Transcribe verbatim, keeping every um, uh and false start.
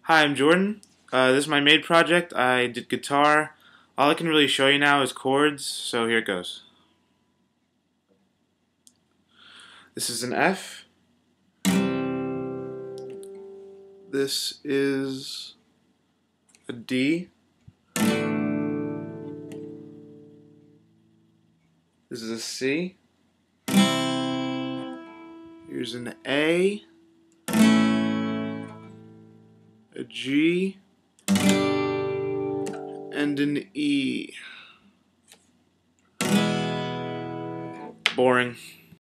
Hi, I'm Jordan. Uh, this is my maid project. I did guitar. All I can really show you now is chords, so here it goes. This is an F. This is a D. This is a C. Here's an A, a G, and an E. Boring.